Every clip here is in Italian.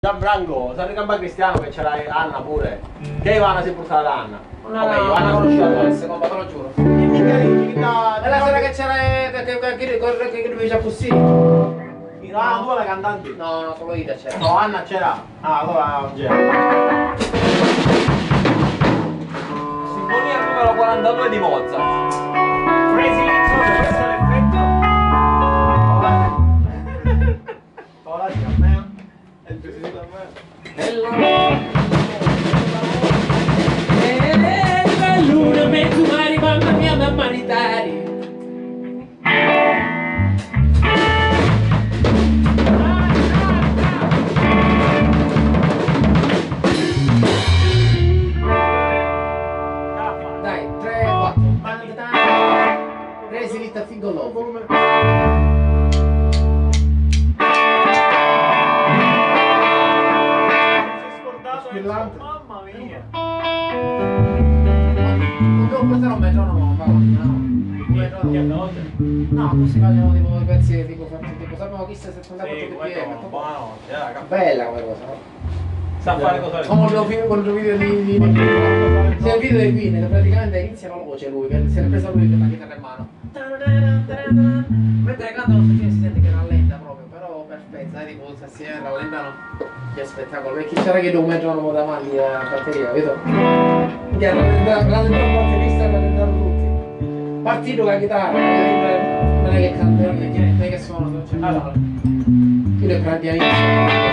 Gianfranco, sai Gamba Cristiano che c'era Anna pure. Che Ivana si è portata da Anna? Vabbè, Ivana conosceva adesso, compa, te lo giuro. È la sera che c'era che lui c'ha così. Ah, tu la cantante? No, no, solo Ida c'era. No, Anna c'era. Ah, allora c'era. Sinfonia numero 42 di Mozart. Crazy Little, questo è l'effetto. Ora sì, a me. È il presidente a me. La luna, mezzo mare, mamma mia, mamma ritari. Dai, 3, 4. Crazy Little Finger Love. Mamma mia! Non devo portare un metronomo, ma Che note? no, così facciamo tipo i pezzi tipo fatti tipo sappiamo chi sta 74 bpm. Buonanotte, Bella come cosa, no? sa fare cosa Come con il video di c'è il video di Queen che praticamente inizia la voce lui, che si è preso lui con la chitarra in mano. Mentre canta non so si sente che rallenta proprio, però perfetta, tipo si rallentano. Che spettacolo, perché c'era che un metronomo davanti alla batteria, vedo? Che rallentano il batterista e rallentano tutti. Partito con la chitarra, non è che canta, non è che suona, non c'è nulla. Io le prendi all'inizio.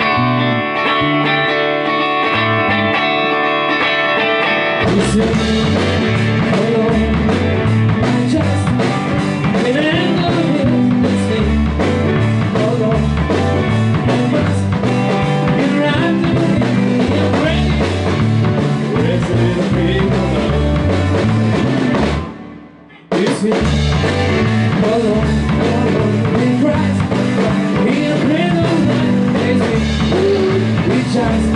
Just